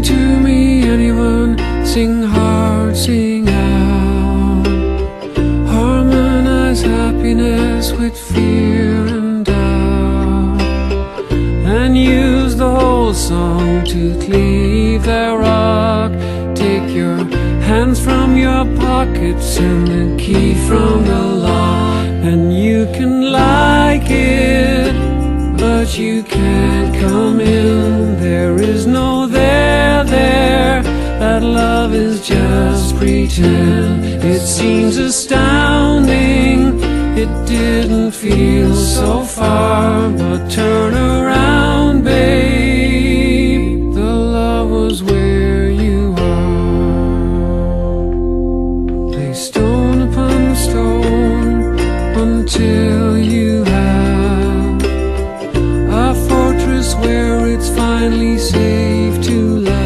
to me, anyone, sing hard, sing out. Harmonize happiness with fear and doubt, and use the whole song to cleave their rock. Take your hands from your pockets and the key from the lock, and you can like it, but you can't come in. There is no there. That love is just pretend. It seems astounding, it didn't feel so far, but turn around, babe, the love was where you are. Lay stone upon stone until you have a fortress where it's finally safe to laugh.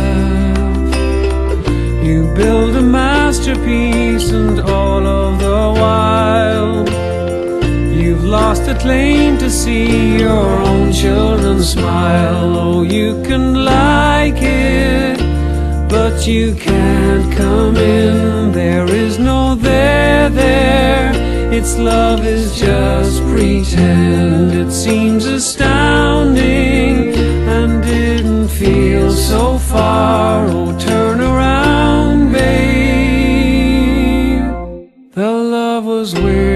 You build a masterpiece, and all of the while you've lost the claim to see your own children smile. Oh, you can like it, but you can't come in. There is no there. Its love is just pretend. It seems astounding and didn't feel so far. Oh, turn around, babe, the love was where